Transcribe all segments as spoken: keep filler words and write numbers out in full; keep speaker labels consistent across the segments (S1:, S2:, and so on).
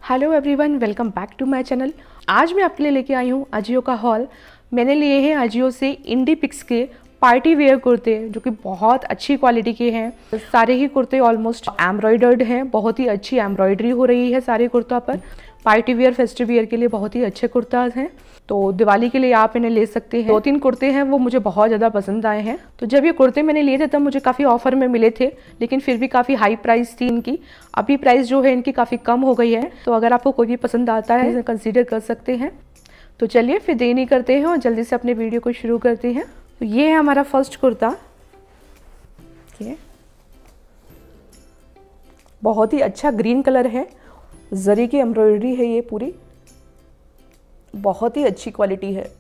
S1: Hello everyone, welcome back to my channel. आज मैं आपके लिए लेके आई हूँ अजियो का हॉल। मैंने लिए हैं अजियो से इंडी पिक्स के पार्टी वेयर कुर्ते, जो कि बहुत अच्छी क्वालिटी के हैं। सारे ही कुर्ते ऑलमोस्ट एम्ब्रॉयडर्ड हैं, बहुत ही अच्छी एम्ब्रॉयडरी हो रही है सारे कुर्ता पर। पार्टी वेयर, फेस्टिव वेयर के लिए बहुत ही अच्छे कुर्ता हैं, तो दिवाली के लिए आप इन्हें ले सकते हैं। दो तीन कुर्ते हैं वो मुझे बहुत ज़्यादा पसंद आए हैं। तो जब ये कुर्ते मैंने लिए थे तब मुझे काफ़ी ऑफर में मिले थे, लेकिन फिर भी काफ़ी हाई प्राइस थी इनकी। अभी प्राइस जो है इनकी काफ़ी कम हो गई है, तो अगर आपको कोई भी पसंद आता है इसे कंसीडर कर सकते हैं। तो चलिए फिर देर नहीं करते हैं और जल्दी से अपने वीडियो को शुरू करते हैं। तो ये है हमारा फर्स्ट कुर्ता। ये बहुत ही अच्छा ग्रीन कलर है, जरी की एम्ब्रॉयडरी है, ये पूरी बहुत ही अच्छी क्वालिटी है।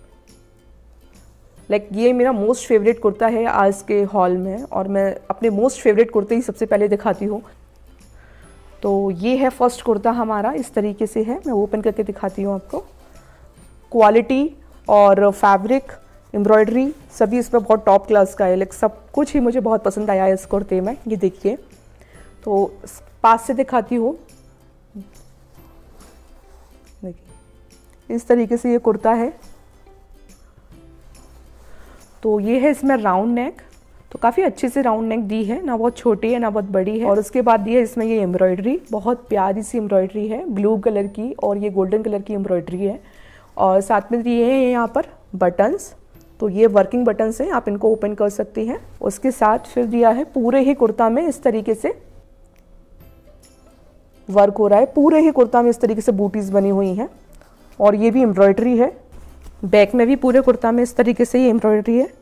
S1: लाइक like, ये मेरा मोस्ट फेवरेट कुर्ता है आज के हॉल में, और मैं अपने मोस्ट फेवरेट कुर्ते ही सबसे पहले दिखाती हूँ। तो ये है फर्स्ट कुर्ता हमारा, इस तरीके से है। मैं ओपन करके दिखाती हूँ आपको। क्वालिटी और फैब्रिक, एम्ब्रॉयडरी सभी इसमें बहुत टॉप क्लास का है। लाइक सब कुछ ही मुझे बहुत पसंद आया है इस कुर्ते में। ये देखिए, तो पास से दिखाती हूँ। देखिए इस तरीके से ये कुर्ता है। तो ये है इसमें राउंड नेक, तो काफ़ी अच्छे से राउंड नेक दी है, ना बहुत छोटी है ना बहुत बड़ी है। और उसके बाद दी है इसमें ये एम्ब्रॉयडरी, बहुत प्यारी सी एम्ब्रॉयडरी है, ब्लू कलर की और ये गोल्डन कलर की एम्ब्रॉयडरी है। और साथ में दिए हैं यहाँ पर बटन्स, तो ये वर्किंग बटन्स हैं, आप इनको ओपन कर सकती हैं। उसके साथ फिर दिया है पूरे ही कुर्ता में इस तरीके से वर्क हो रहा है। पूरे ही कुर्ता में इस तरीके से बूटीज बनी हुई हैं, और ये भी एम्ब्रॉयडरी है। बैक में भी पूरे कुर्ता में इस तरीके से ये एम्ब्रॉयडरी है।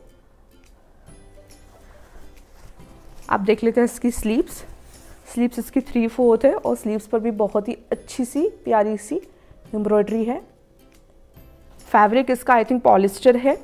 S1: आप देख लेते हैं इसकी स्लीव्स। स्लीव्स इसकी थ्री फोर्थ है, और स्लीव्स पर भी बहुत ही अच्छी सी प्यारी सी एम्ब्रॉयडरी है। फैब्रिक इसका आई थिंक पॉलिस्टर है,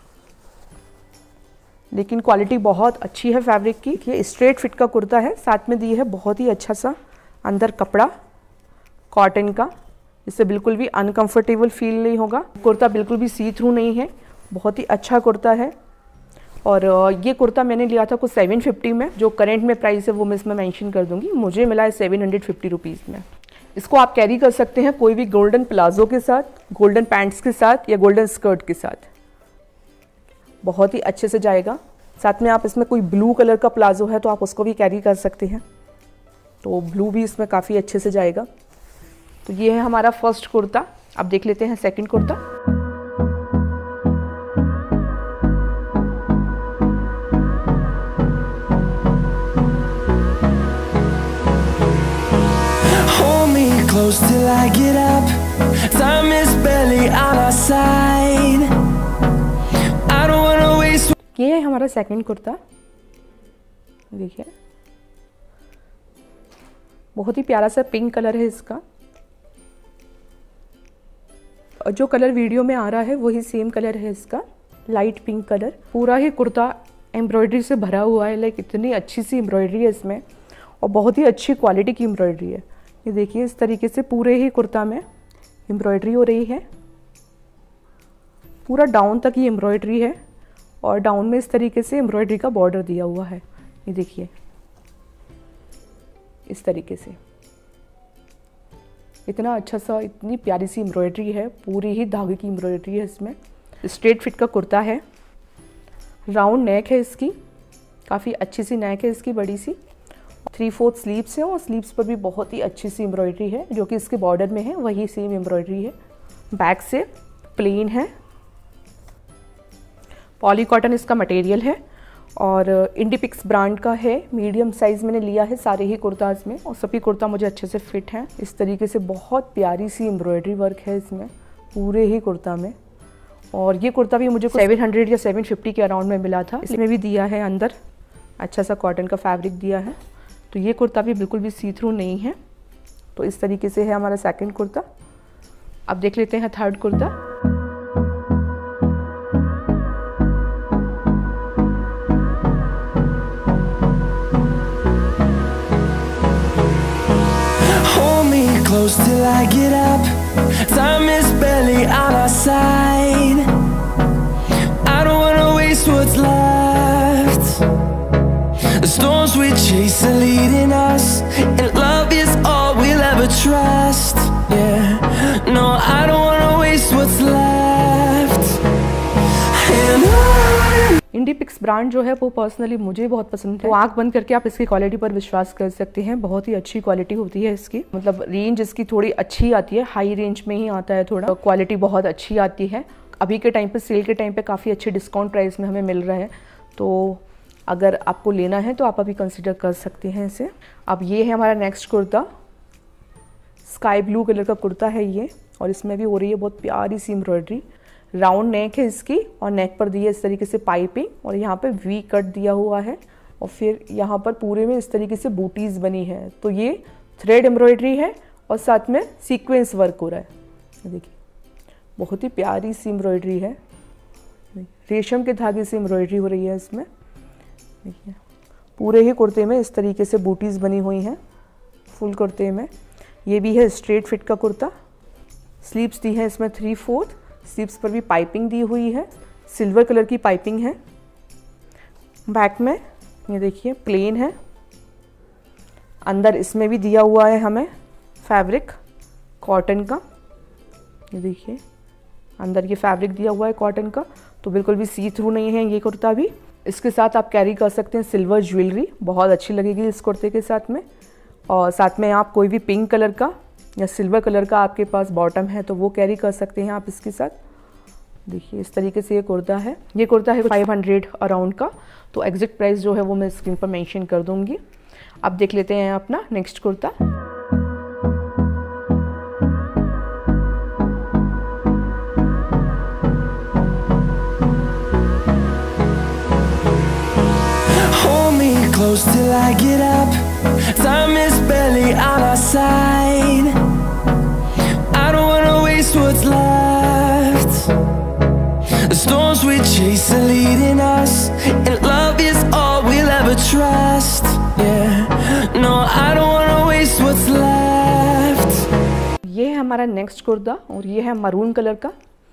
S1: लेकिन क्वालिटी बहुत अच्छी है फैब्रिक की। ये स्ट्रेट फिट का कुर्ता है, साथ में दी है बहुत ही अच्छा सा अंदर कपड़ा कॉटन का, इससे बिल्कुल भी अनकंफर्टेबल फील नहीं होगा। कुर्ता बिल्कुल भी सी थ्रू नहीं है, बहुत ही अच्छा कुर्ता है। और ये कुर्ता मैंने लिया था कुछ सेवन फिफ्टी में, जो करंट में प्राइस है वो मैं इसमें मेंशन कर दूंगी। मुझे मिला है सेवन हंड्रेड फिफ्टी रुपीज़ में। इसको आप कैरी कर सकते हैं कोई भी गोल्डन प्लाजो के साथ, गोल्डन पैंट्स के साथ या गोल्डन स्कर्ट के साथ, बहुत ही अच्छे से जाएगा। साथ में आप इसमें कोई ब्लू कलर का प्लाजो है तो आप उसको भी कैरी कर सकते हैं, तो ब्लू भी इसमें काफ़ी अच्छे से जाएगा। तो ये है हमारा फर्स्ट कुर्ता। अब देख लेते हैं second kurta.
S2: Hold me close till I get up. Time is barely on our side. I don't wanna waste.
S1: ये है हमारा सेकंड कुर्ता। देखिए बहुत ही प्यारा सा पिंक कलर है इसका, और जो कलर वीडियो में आ रहा है वही सेम कलर है इसका, लाइट पिंक कलर। पूरा ही कुर्ता एम्ब्रॉयडरी से भरा हुआ है। लाइक इतनी अच्छी सी एम्ब्रॉयडरी है इसमें, और बहुत ही अच्छी क्वालिटी की एम्ब्रॉयडरी है। ये देखिए इस तरीके से पूरे ही कुर्ता में एम्ब्रॉयडरी हो रही है। पूरा डाउन तक ही एम्ब्रॉयडरी है, और डाउन में इस तरीके से एम्ब्रॉयडरी का बॉर्डर दिया हुआ है। ये देखिए इस तरीके से इतना अच्छा सा, इतनी प्यारी सी एम्ब्रॉयडरी है, पूरी ही धागे की एम्ब्रॉयडरी है इसमें। स्ट्रेट फिट का कुर्ता है, राउंड नेक है इसकी, काफ़ी अच्छी सी नेक है इसकी, बड़ी सी। थ्री फोर्थ स्लीव्स है, और स्लीव्स पर भी बहुत ही अच्छी सी एम्ब्रॉयडरी है, जो कि इसके बॉर्डर में है वही सेम एम्ब्रॉयडरी है। बैक से प्लेन है, पॉली कॉटन इसका मटेरियल है, और इंडी पिक्स ब्रांड का है। मीडियम साइज़ मैंने लिया है सारे ही कुर्ताज में, और सभी कुर्ता मुझे अच्छे से फिट हैं। इस तरीके से बहुत प्यारी सी एम्ब्रॉयडरी वर्क है इसमें पूरे ही कुर्ता में। और ये कुर्ता भी मुझे सेवन हंड्रेड या सेवन फिफ्टी के अराउंड में मिला था। इसमें भी दिया है अंदर अच्छा सा कॉटन का फैब्रिक दिया है, तो ये कुर्ता भी बिल्कुल भी सी थ्रू नहीं है। तो इस तरीके से है हमारा सेकेंड कुर्ता। अब देख लेते हैं third kurta.
S2: Close till I get up. Time is barely on our side. I don't wanna waste what's left. The storms we chase are leading us, and love is all we'll ever trust. trust. Yeah, no, I don't wanna waste what's left. And on.
S1: Indie Picks brand जो है वो personally मुझे बहुत पसंद है। तो आंख बंद करके आप इसकी क्वालिटी पर विश्वास कर सकते हैं। बहुत ही अच्छी क्वालिटी होती है इसकी, मतलब रेंज इसकी थोड़ी अच्छी आती है, हाई रेंज में ही आता है थोड़ा। क्वालिटी बहुत अच्छी आती है। अभी के टाइम पे, सेल के टाइम पे काफ़ी अच्छे डिस्काउंट प्राइस में हमें मिल रहा है। तो अगर आपको लेना है तो आप अभी कंसिडर कर सकते हैं इसे। अब ये है हमारा next kurta, sky blue colour का कुर्ता है ये, और इसमें भी हो रही है बहुत प्यारी सी एम्ब्रॉयडरी। राउंड नेक है इसकी, और नेक पर दी है इस तरीके से पाइपिंग, और यहाँ पे वी कट दिया हुआ है, और फिर यहाँ पर पूरे में इस तरीके से बूटीज़ बनी है। तो ये थ्रेड एम्ब्रॉयडरी है और साथ में सीक्वेंस वर्क हो रहा है। देखिए बहुत ही प्यारी सी एम्ब्रॉयडरी है, रेशम के धागे से एम्ब्रॉयडरी हो रही है इसमें। देखिए पूरे ही कुर्ते में इस तरीके से बूटीज़ बनी हुई हैं, फुल कुर्ते में। ये भी है स्ट्रेट फिट का कुर्ता। स्लीव्स दी है इसमें थ्री फोर्थ, स्लीव्स पर भी पाइपिंग दी हुई है, सिल्वर कलर की पाइपिंग है। बैक में ये देखिए प्लेन है, अंदर इसमें भी दिया हुआ है हमें फैब्रिक कॉटन का। ये देखिए अंदर ये फैब्रिक दिया हुआ है कॉटन का, तो बिल्कुल भी सी थ्रू नहीं है ये कुर्ता भी। इसके साथ आप कैरी कर सकते हैं सिल्वर ज्वेलरी, बहुत अच्छी लगेगी इस कुर्ते के साथ में। और साथ में आप कोई भी पिंक कलर का या सिल्वर कलर का आपके पास बॉटम है तो वो कैरी कर सकते हैं आप इसके साथ। देखिए इस तरीके से ये कुर्ता है। ये कुर्ता है फाइव हंड्रेड अराउंड का, तो एग्जैक्ट प्राइस जो है वो मैं स्क्रीन पर मेंशन कर दूंगी। अब देख लेते हैं अपना next kurta.
S2: Close till I get up. Time is barely on our side. I don't wanna waste what's left. The storms we chase are leading us, and love is all we'll ever trust. Yeah, no, I don't wanna waste what's left.
S1: ये है हमारा next kurta, और ये है maroon colour का।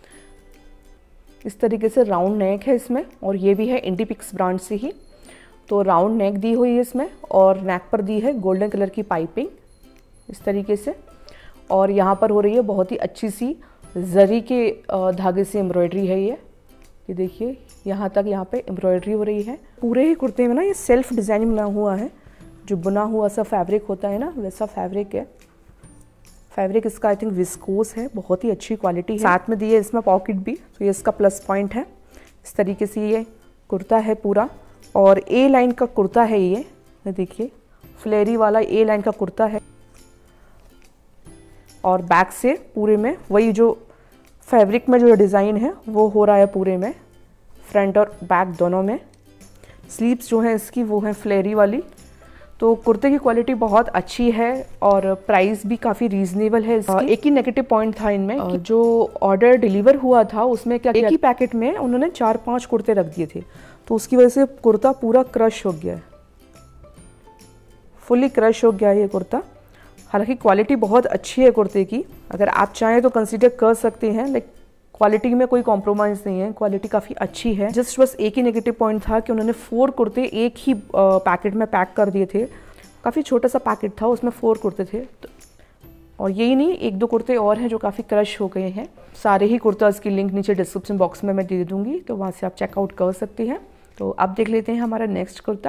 S1: इस तरीके से राउंड नेक है इसमें, और ये भी है इंडीपिक्स ब्रांड से ही। तो राउंड नेक दी हुई है इसमें, और नेक पर दी है गोल्डन कलर की पाइपिंग इस तरीके से। और यहाँ पर हो रही है बहुत ही अच्छी सी जरी के धागे से एम्ब्रॉयडरी है ये। ये देखिए यहाँ तक यहाँ पे एम्ब्रॉयडरी हो रही है। पूरे ही कुर्ते में ना ये सेल्फ डिज़ाइन बना हुआ है, जो बुना हुआ सा फैब्रिक होता है ना, वैसा फैब्रिक है। फैब्रिक इसका आई थिंक विस्कोस है, बहुत ही अच्छी क्वालिटी है। साथ में दी है इसमें पॉकेट भी, तो ये इसका प्लस पॉइंट है। इस तरीके से ये कुर्ता है पूरा, और ए लाइन का कुर्ता है ये। ये देखिए फ्लेरी वाला ए लाइन का कुर्ता है, और बैक से पूरे में वही जो फैब्रिक में जो डिज़ाइन है वो हो रहा है पूरे में, फ्रंट और बैक दोनों में। स्लीव्स जो हैं इसकी वो हैं फ्लेरी वाली। तो कुर्ते की क्वालिटी बहुत अच्छी है, और प्राइस भी काफ़ी रीजनेबल है इसकी। एक ही नेगेटिव पॉइंट था इनमें, जो ऑर्डर डिलीवर हुआ था उसमें क्या, एक ही पैकेट में उन्होंने चार पांच कुर्ते रख दिए थे, तो उसकी वजह से कुर्ता पूरा क्रश हो गया है, फुली क्रश हो गया है ये कुर्ता। हालांकि क्वालिटी बहुत अच्छी है कुर्ते की, अगर आप चाहें तो कंसीडर कर सकते हैं। लाइक क्वालिटी में कोई कॉम्प्रोमाइज़ नहीं है, क्वालिटी काफ़ी अच्छी है। जस्ट बस एक ही नेगेटिव पॉइंट था कि उन्होंने फोर कुर्ते एक ही पैकेट में पैक कर दिए थे। काफ़ी छोटा सा पैकेट था, उसमें फोर कुर्ते थे। तो और यही नहीं, एक दो कुर्ते और हैं जो काफ़ी क्रश हो गए हैं। सारे ही कुर्ताज़ की लिंक नीचे डिस्क्रिप्शन बॉक्स में मैं दे दूँगी, तो वहाँ से आप चेकआउट कर सकते हैं। तो अब देख लेते हैं हमारा नेक्स्ट कुर्ता।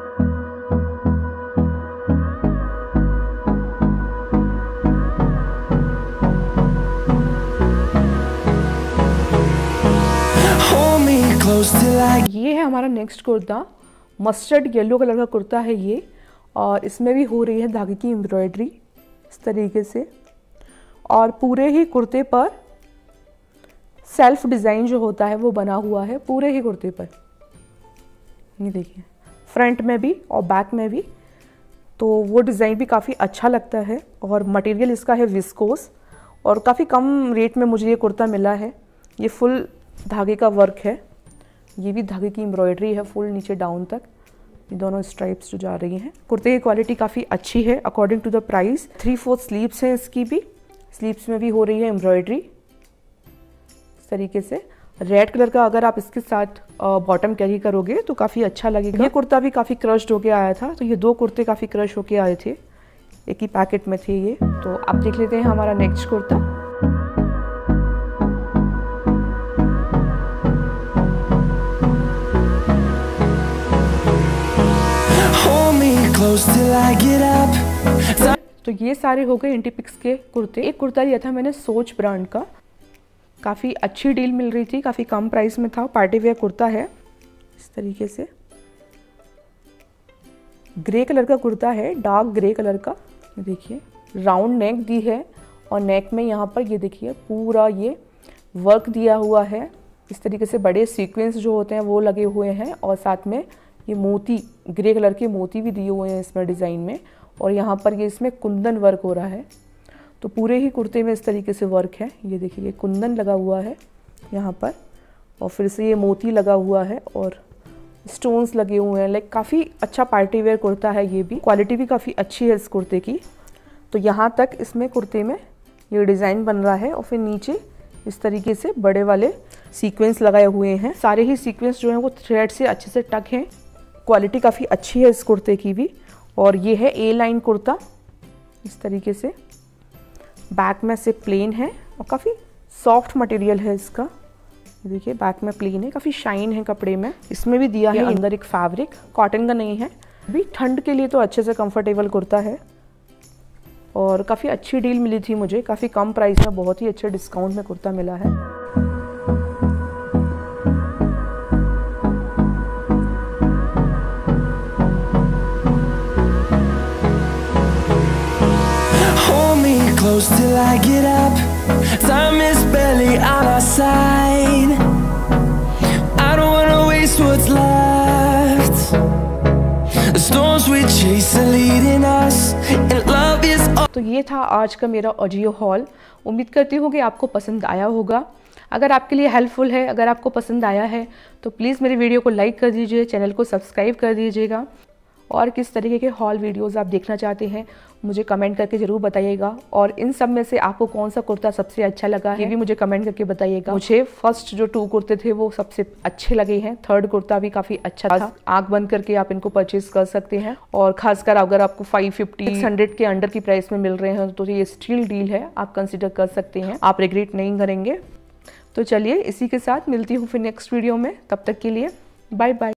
S1: ये है हमारा next kurta, mustard yellow colour का कुर्ता है ये, और इसमें भी हो रही है धागे की एम्ब्रॉयडरी इस तरीके से। और पूरे ही कुर्ते पर सेल्फ डिज़ाइन जो होता है वो बना हुआ है पूरे ही कुर्ते पर। ये देखिए फ्रंट में भी और बैक में भी, तो वो डिज़ाइन भी काफ़ी अच्छा लगता है। और मटेरियल इसका है विस्कोस, और काफ़ी कम रेट में मुझे ये कुर्ता मिला है। ये फुल धागे का वर्क है, ये भी धागे की एम्ब्रॉयडरी है फुल नीचे डाउन तक, ये दोनों स्ट्राइप्स जो जा रही हैं। कुर्ते की क्वालिटी काफ़ी अच्छी है according to the price. Three fourth sleeves हैं इसकी भी, स्लीव्स में भी हो रही है एम्ब्रॉयडरी इस तरीके से। रेड कलर का अगर आप इसके साथ बॉटम कैरी करोगे तो काफ़ी अच्छा लगेगा। ये कुर्ता भी काफ़ी क्रश्ड होके आया था, तो ये दो कुर्ते काफ़ी क्रश होके आए थे। एक ही पैकेट में थे ये। तो अब देख लेते हैं हमारा नेक्स्ट कुर्ता। तो ये सारे हो गए इंटीपिक्स के कुर्ते। एक कुर्ता लिया था मैंने सोच ब्रांड का, काफ़ी अच्छी डील मिल रही थी, काफ़ी कम प्राइस में था। पार्टी वेयर कुर्ता है इस तरीके से, ग्रे कलर का कुर्ता है, डार्क ग्रे कलर का। ये देखिए राउंड नेक दी है और नेक में यहाँ पर ये देखिए पूरा ये वर्क दिया हुआ है। इस तरीके से बड़े सीक्वेंस जो होते हैं वो लगे हुए हैं और साथ में ये मोती, ग्रे कलर के मोती भी दिए हुए हैं इसमें डिज़ाइन में। और यहाँ पर ये इसमें कुंदन वर्क हो रहा है। तो पूरे ही कुर्ते में इस तरीके से वर्क है। ये देखिए कुंदन लगा हुआ है यहाँ पर और फिर से ये मोती लगा हुआ है और स्टोन्स लगे हुए हैं। लाइक काफ़ी अच्छा पार्टी वेयर कुर्ता है ये भी, क्वालिटी भी काफ़ी अच्छी है इस कुर्ते की। तो यहाँ तक इसमें कुर्ते में ये डिज़ाइन बन रहा है और फिर नीचे इस तरीके से बड़े वाले सीक्वेंस लगाए हुए हैं। सारे ही सीक्वेंस जो हैं वो थ्रेड से अच्छे से टक हैं। क्वालिटी काफ़ी अच्छी है इस कुर्ते की भी। और ये है ए लाइन कुर्ता इस तरीके से, बैक में से प्लेन है और काफ़ी सॉफ्ट मटेरियल है इसका। देखिए बैक में प्लेन है, काफ़ी शाइन है कपड़े में। इसमें भी दिया है अंदर एक फैब्रिक, कॉटन का नहीं है। अभी ठंड के लिए तो अच्छे से कंफर्टेबल कुर्ता है और काफ़ी अच्छी डील मिली थी मुझे, काफ़ी कम प्राइस में बहुत ही अच्छे डिस्काउंट में कुर्ता मिला है।
S2: Close till I get up, time is barely on our side. I don't wanna waste what's left. The storms we chase are leading us, and love is all.
S1: तो ये था आज का मेरा ऑडियो हॉल। उम्मीद करती हूँ कि आपको पसंद आया होगा। अगर आपके लिए हेल्पफुल है, अगर आपको पसंद आया है तो प्लीज़ मेरी वीडियो को लाइक कर दीजिए, चैनल को सब्सक्राइब कर दीजिएगा। और किस तरीके के हॉल वीडियोस आप देखना चाहते हैं मुझे कमेंट करके ज़रूर बताइएगा। और इन सब में से आपको कौन सा कुर्ता सबसे अच्छा लगा है ये भी मुझे कमेंट करके बताइएगा। मुझे फर्स्ट जो टू कुर्ते थे वो सबसे अच्छे लगे हैं, थर्ड कुर्ता भी काफ़ी अच्छा था। आंख बंद करके आप इनको परचेज कर सकते हैं। और खासकर अगर आपको फाइव फिफ्टी सिक्स हंड्रेड के अंडर की प्राइस में मिल रहे हैं तो ये स्टील डील है, आप कंसिडर कर सकते हैं, आप रिग्रेट नहीं करेंगे। तो चलिए इसी के साथ मिलती हूँ फिर नेक्स्ट वीडियो में, तब तक के लिए बाय बाय।